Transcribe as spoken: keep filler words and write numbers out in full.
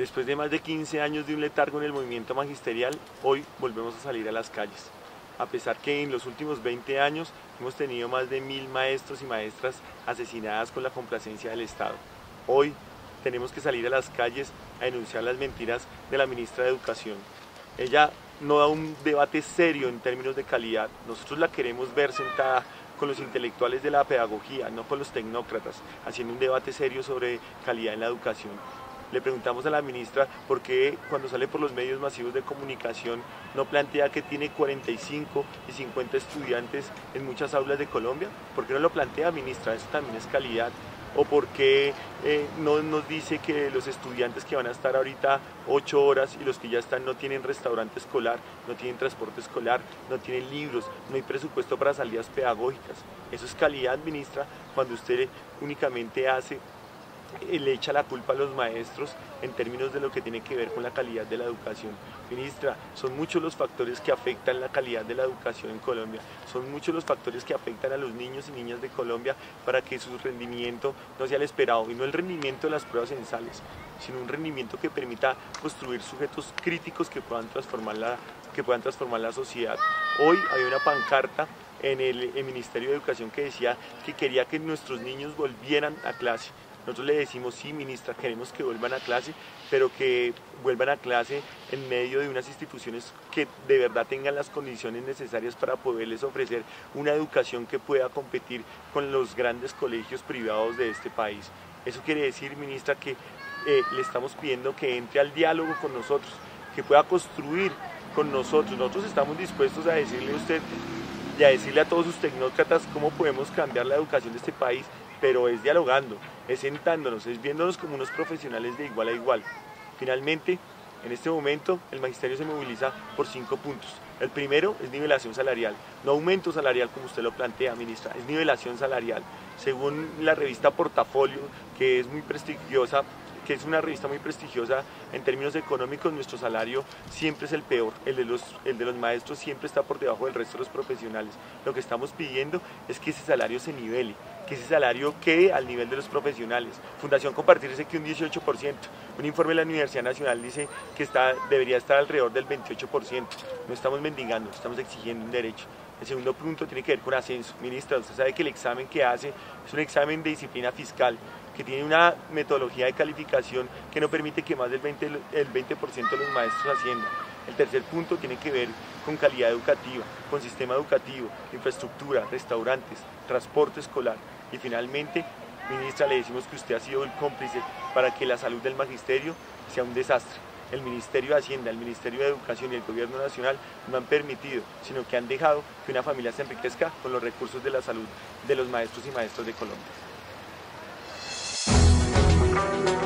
Después de más de quince años de un letargo en el movimiento magisterial, hoy volvemos a salir a las calles. A pesar que en los últimos veinte años hemos tenido más de mil maestros y maestras asesinadas con la complacencia del Estado. Hoy tenemos que salir a las calles a denunciar las mentiras de la ministra de Educación. Ella no da un debate serio en términos de calidad. Nosotros la queremos ver sentada con los intelectuales de la pedagogía, no con los tecnócratas, haciendo un debate serio sobre calidad en la educación. Le preguntamos a la ministra por qué cuando sale por los medios masivos de comunicación no plantea que tiene cuarenta y cinco y cincuenta estudiantes en muchas aulas de Colombia. ¿Por qué no lo plantea, ministra? Eso también es calidad. ¿O por qué eh, no nos dice que los estudiantes que van a estar ahorita ocho horas y los que ya están no tienen restaurante escolar, no tienen transporte escolar, no tienen libros, no hay presupuesto para salidas pedagógicas? Eso es calidad, ministra, cuando usted únicamente hace... le echa la culpa a los maestros en términos de lo que tiene que ver con la calidad de la educación. Ministra, son muchos los factores que afectan la calidad de la educación en Colombia, son muchos los factores que afectan a los niños y niñas de Colombia para que su rendimiento no sea el esperado, y no el rendimiento de las pruebas censales, sino un rendimiento que permita construir sujetos críticos que puedan transformar la, que puedan transformar la sociedad. Hoy había una pancarta en el, el Ministerio de Educación que decía que quería que nuestros niños volvieran a clase. Nosotros le decimos, sí, ministra, queremos que vuelvan a clase, pero que vuelvan a clase en medio de unas instituciones que de verdad tengan las condiciones necesarias para poderles ofrecer una educación que pueda competir con los grandes colegios privados de este país. Eso quiere decir, ministra, que eh, le estamos pidiendo que entre al diálogo con nosotros, que pueda construir con nosotros. Nosotros estamos dispuestos a decirle a usted y a decirle a todos sus tecnócratas cómo podemos cambiar la educación de este país, pero es dialogando, es sentándonos, es viéndonos como unos profesionales de igual a igual. Finalmente, en este momento, el magisterio se moviliza por cinco puntos. El primero es nivelación salarial, no aumento salarial como usted lo plantea, ministra, es nivelación salarial. Según la revista Portafolio, que es muy prestigiosa, que es una revista muy prestigiosa en términos económicos, nuestro salario siempre es el peor, el de, los, el de los maestros siempre está por debajo del resto de los profesionales. Lo que estamos pidiendo es que ese salario se nivele, que ese salario quede al nivel de los profesionales. Fundación Compartir dice que un dieciocho por ciento, un informe de la Universidad Nacional dice que está, debería estar alrededor del veintiocho por ciento. No estamos mendigando, estamos exigiendo un derecho. El segundo punto tiene que ver con ascenso. Ministra, usted sabe que el examen que hace es un examen de disciplina fiscal, que tiene una metodología de calificación que no permite que más del veinte por ciento de los maestros asciendan. El tercer punto tiene que ver con calidad educativa, con sistema educativo, infraestructura, restaurantes, transporte escolar. Y finalmente, ministra, le decimos que usted ha sido el cómplice para que la salud del magisterio sea un desastre. El Ministerio de Hacienda, el Ministerio de Educación y el Gobierno Nacional no han permitido, sino que han dejado que una familia se enriquezca con los recursos de la salud de los maestros y maestras de Colombia.